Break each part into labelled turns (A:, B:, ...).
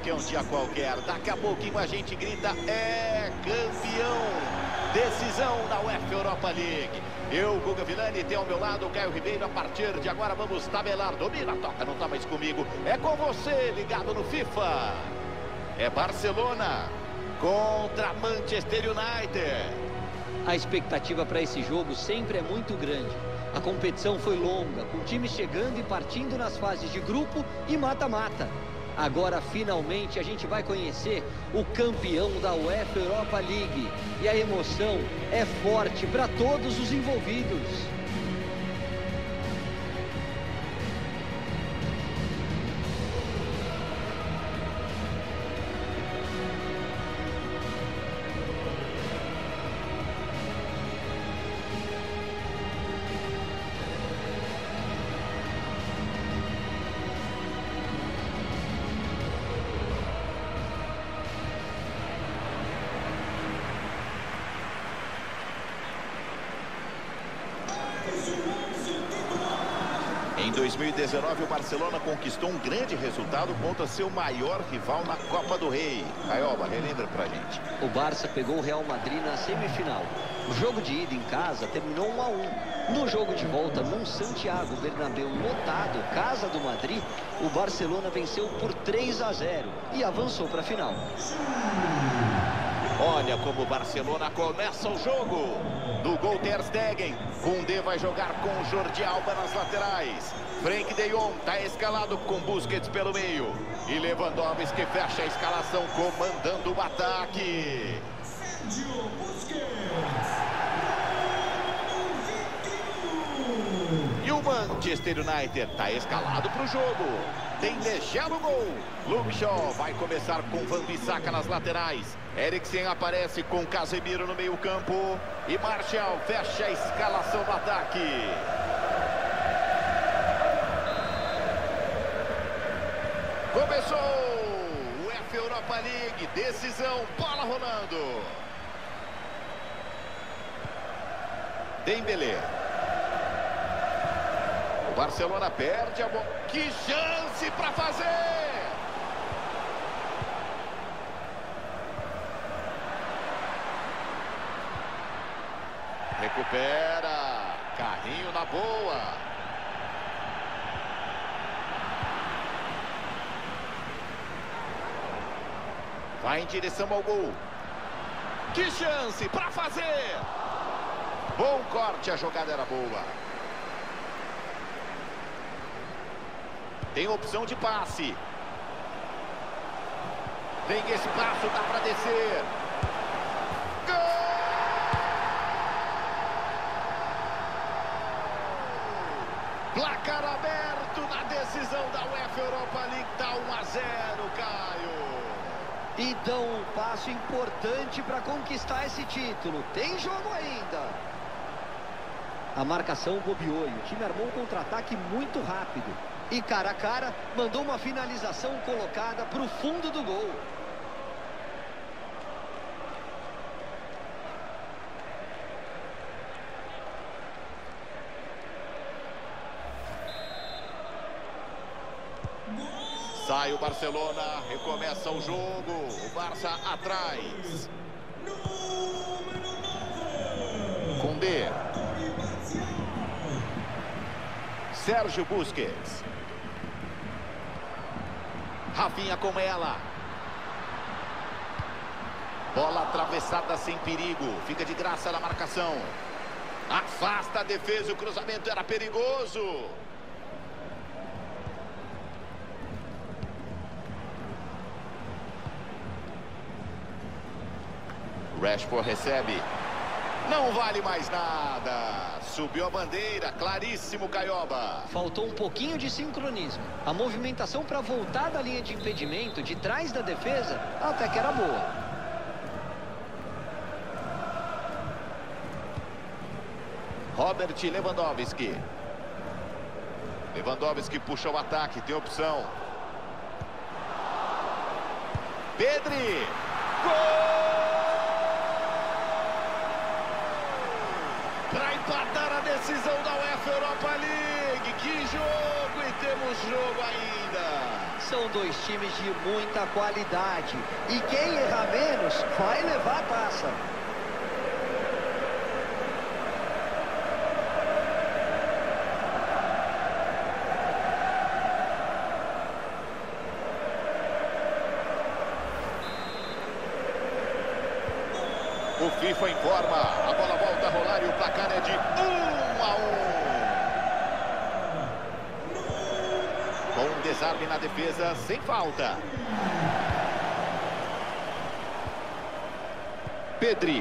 A: que é um dia qualquer. Daqui a pouquinho a gente grita, é campeão. Decisão da UEFA Europa League. Eu, Guga Villani, tenho ao meu lado o Caio Ribeiro. A partir de agora vamos tabelar. Domina, toca, não tá mais comigo. É com você, ligado no FIFA. É Barcelona contra Manchester United.
B: A expectativa para esse jogo sempre é muito grande. A competição foi longa, com times chegando e partindo nas fases de grupo e mata-mata. Agora, finalmente, a gente vai conhecer o campeão da UEFA Europa League. E a emoção é forte para todos os envolvidos.
A: Em 2019, o Barcelona conquistou um grande resultado contra seu maior rival na Copa do Rei. Caioba, relembra pra gente.
B: O Barça pegou o Real Madrid na semifinal. O jogo de ida em casa terminou 1-1. No jogo de volta, no Santiago Bernabéu lotado, casa do Madrid, o Barcelona venceu por 3-0 e avançou para a final.
A: Olha como o Barcelona começa o jogo. No gol Ter Stegen. Koundé vai jogar com o Jordi Alba nas laterais. Frenkie de Jong está escalado com Busquets pelo meio. E Lewandowski fecha a escalação comandando o ataque. E o Manchester United está escalado para o jogo. Tem Dechea no gol. Luke Shaw vai começar com Van Bissaka nas laterais. Eriksen aparece com Casemiro no meio campo. E Martial fecha a escalação do ataque. Começou o UEFA Europa League. Decisão, bola rolando. Dembélé. O Barcelona perde a bola. Que chance para fazer! Recupera. Carrinho na boa. Vai em direção ao gol. Que chance para fazer! Bom corte, a jogada era boa. Tem opção de passe. Tem espaço, dá para descer. Gol! Placar aberto na decisão da UEFA Europa League. Tá 1-0, Caio.
B: E dão um passo importante para conquistar esse título. Tem jogo ainda. A marcação bobeou e o time armou um contra-ataque muito rápido. E cara a cara, mandou uma finalização colocada para o fundo do gol.
A: Sai o Barcelona, recomeça o jogo. O Barça atrás. Koundé. Sérgio Busquets. Rafinha com ela. Bola atravessada sem perigo. Fica de graça na marcação. Afasta a defesa. O cruzamento era perigoso. Rashford recebe. Não vale mais nada. Subiu a bandeira. Claríssimo, Caioba.
B: Faltou um pouquinho de sincronismo. A movimentação para voltar da linha de impedimento, de trás da defesa, até que era boa.
A: Robert Lewandowski. Lewandowski puxa o ataque. Tem opção. Pedri. Gol! Para empatar a decisão. decisão da UEFA Europa League. Que jogo, e temos jogo ainda.
B: São dois times de muita qualidade. E quem errar menos vai levar a taça.
A: O FIFA informa, a bola volta a rolar e o placar é de 1-1. Com um desarme na defesa, sem falta. Pedri.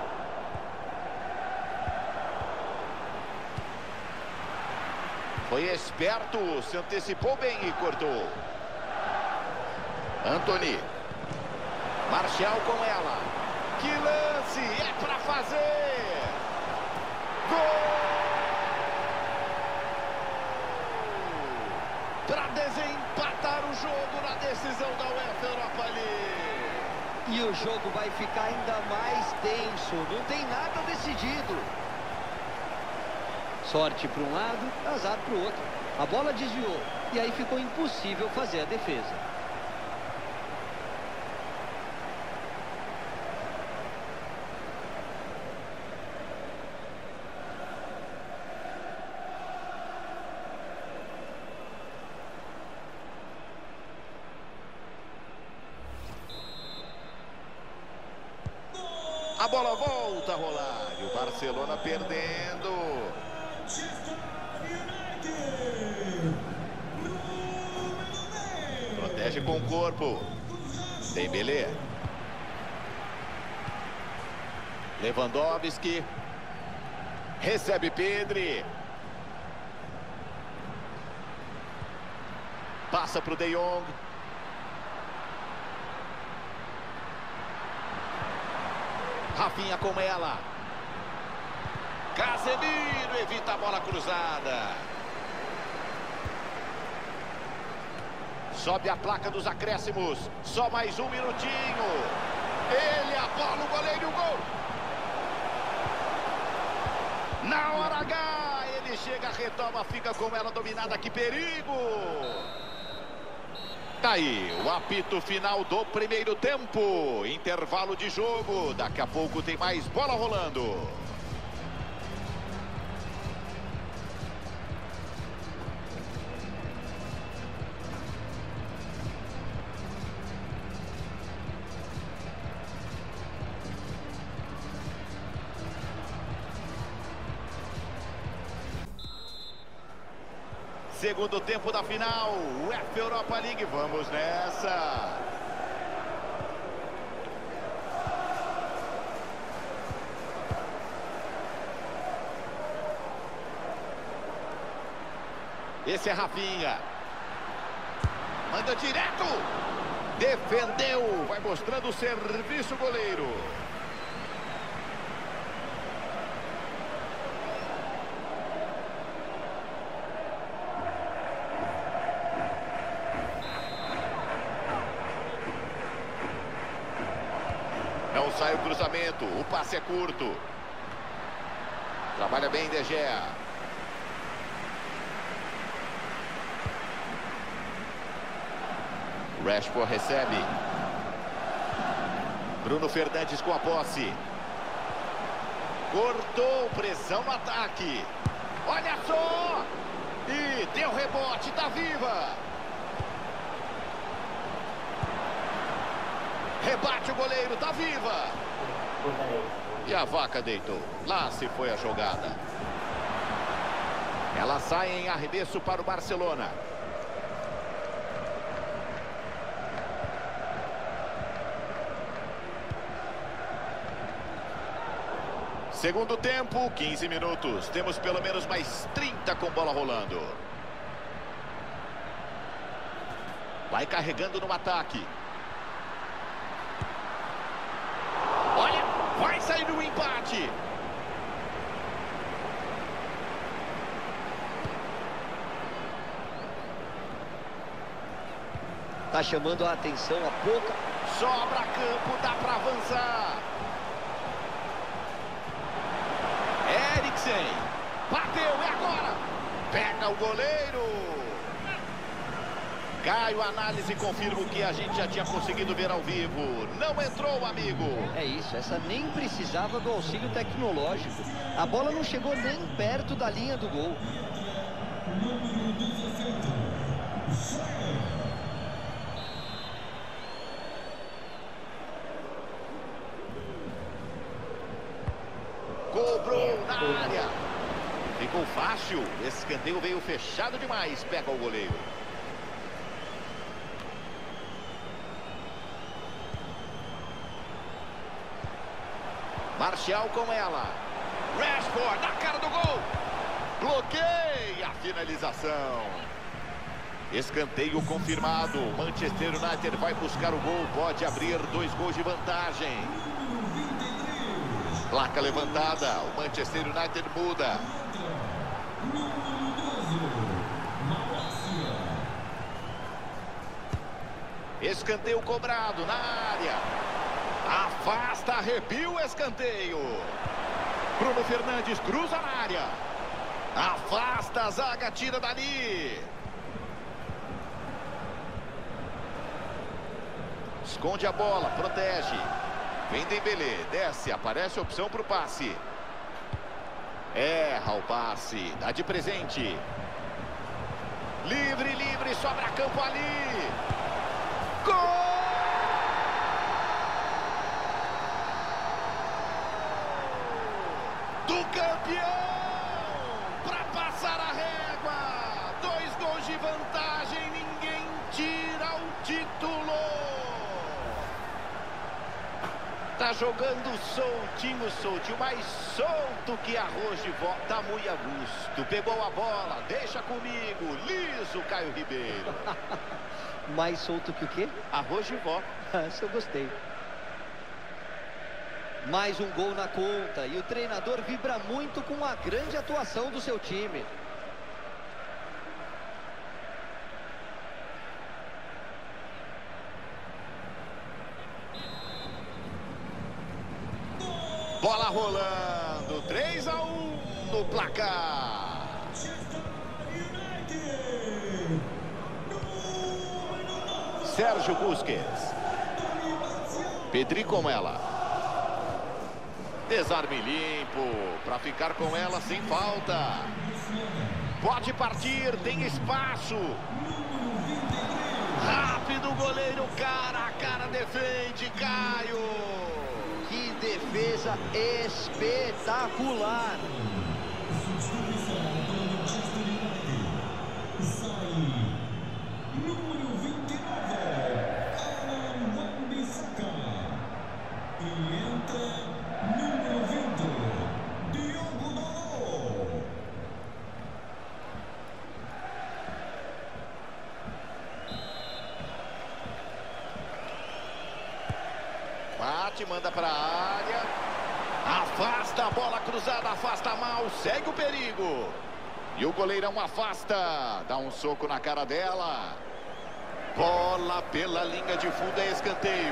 A: Foi esperto, se antecipou bem e cortou. Antony. Martial com ela. Que lance, é pra fazer! Gol! Para desempatar o jogo na decisão da UEFA Europa League.
B: E o jogo vai ficar ainda mais tenso, não tem nada decidido. Sorte para um lado, azar para o outro. A bola desviou e aí ficou impossível fazer a defesa.
A: A bola volta a rolar e o Barcelona perdendo. Protege com o corpo. Dembélé. Lewandowski. Recebe Pedri. Passa para o De Jong. Rafinha com ela. Casemiro evita a bola cruzada. Sobe a placa dos acréscimos. Só mais um minutinho. Ele abola o goleiro e o gol. Na hora H, ele chega, retoma, fica com ela dominada. Que perigo! Tá aí, o apito final do primeiro tempo. Intervalo de jogo. Daqui a pouco tem mais bola rolando. Segundo tempo da final, UEFA Europa League, vamos nessa. Esse é Rafinha. Manda direto. Defendeu, vai mostrando o serviço goleiro. Não sai o cruzamento, o passe é curto. Trabalha bem De Gea. Rashford recebe. Bruno Fernandes com a posse. Cortou, pressão no ataque. Olha só! E deu rebote, tá viva! Rebate o goleiro, tá viva! E a vaca deitou. Lá se foi a jogada. Ela sai em arremesso para o Barcelona. Segundo tempo, 15 minutos. Temos pelo menos mais 30 com bola rolando. Vai carregando no ataque. Olha, vai sair no empate.
B: Tá chamando a atenção a pouca.
A: Sobra campo, dá para avançar. Eriksen. Bateu. para o goleiro. Caio, análise, confirma o que a gente já tinha conseguido ver ao vivo. Não entrou, amigo.
B: É isso, essa nem precisava do auxílio tecnológico. A bola não chegou nem perto da linha do gol.
A: Cobrou na área. Ficou fácil. Esse escanteio veio fechado demais. Pega o goleiro. Martial com ela. Rashford na cara do gol. Bloqueia a finalização. Escanteio confirmado. Manchester United vai buscar o gol. Pode abrir 2 gols de vantagem. Placa levantada. O Manchester United muda. Escanteio cobrado na área. Afasta, arrepia o escanteio. Bruno Fernandes cruza na área. Afasta, a zaga tira dali. Esconde a bola, protege. Vem Dembélé, desce, aparece a opção para o passe. Erra o passe, dá de presente. Livre, livre, sobra campo ali. Gol! Do campeão! Para passar a régua! 2 gols de vantagem, ninguém tira o título! Tá jogando soltinho, mais solto que arroz de vó. Tá muito a gosto. Pegou a bola, deixa comigo. Liso, Caio Ribeiro.
B: Mais solto que o quê?
A: Arroz de vó.
B: Isso eu gostei. Mais um gol na conta e o treinador vibra muito com a grande atuação do seu time.
A: Bola rolando, 3-1 no placar. Sérgio Busquets. Pedri com ela. Desarme limpo, para ficar com ela sem falta. Pode partir, tem espaço. Rápido, goleiro, cara a cara, defende, Caio.
B: Que defesa espetacular.
A: Bate, manda para a área. Afasta a bola cruzada, afasta mal, segue o perigo. E o goleirão afasta, dá um soco na cara dela. Bola pela linha de fundo, é escanteio.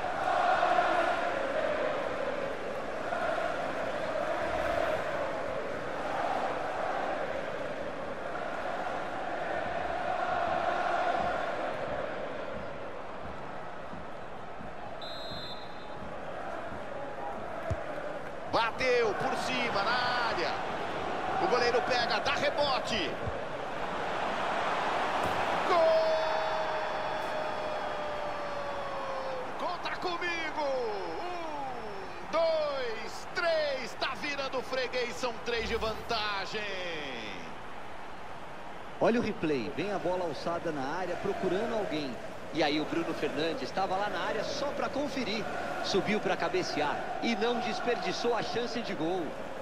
A: Bateu por cima na área. O goleiro pega, dá rebote. Gol! Conta comigo. 1, 2, 3. Tá virando freguês, são 3 de vantagem.
B: Olha o replay, vem a bola alçada na área procurando alguém. E aí o Bruno Fernandes estava lá na área só para conferir. Subiu para cabecear e não desperdiçou a chance de gol.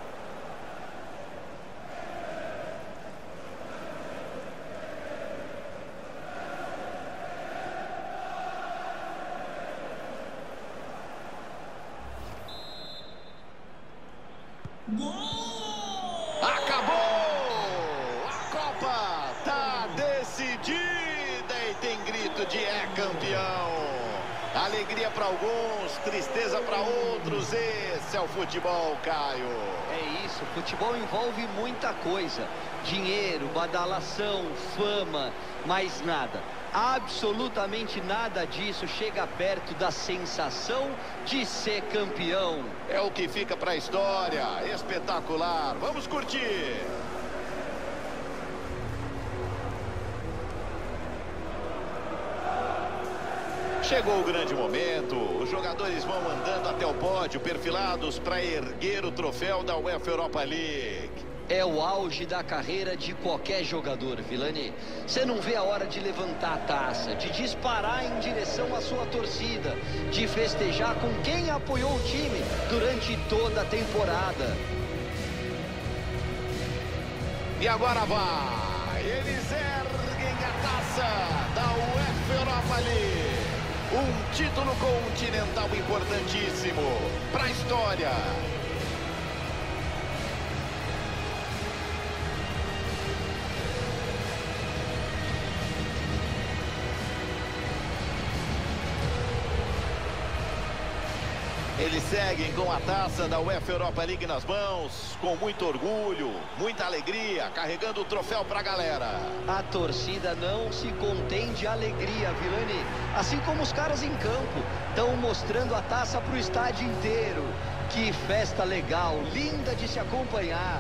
A: Acabou! A Copa tá decidida e tem grito de é campeão. Alegria para alguns, tristeza para outros. Esse é o futebol, Caio.
B: É isso, futebol envolve muita coisa. Dinheiro, badalação, fama, mas nada. Absolutamente nada disso chega perto da sensação de ser campeão.
A: É o que fica para a história. Espetacular. Vamos curtir. Chegou o grande momento. Os jogadores vão andando até o pódio, perfilados para erguer o troféu da UEFA Europa League.
B: É o auge da carreira de qualquer jogador, Vilani. Você não vê a hora de levantar a taça, de disparar em direção à sua torcida, de festejar com quem apoiou o time durante toda a temporada.
A: E agora vai. Eles erguem a taça da UEFA Europa League. Um título continental importantíssimo para a história. Eles seguem com a taça da UEFA Europa League nas mãos, com muito orgulho, muita alegria, carregando o troféu para a galera.
B: A torcida não se contém de alegria, Vilani. Assim como os caras em campo, estão mostrando a taça para o estádio inteiro. Que festa legal, linda de se acompanhar.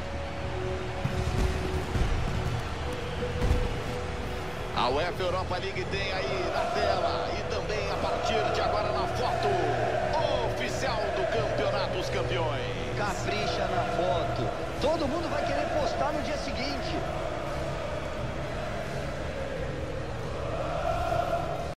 A: A UEFA Europa League tem aí na tela e também a partir de agora na foto oficial do Campeonato dos Campeões.
B: Capricha na foto. Todo mundo vai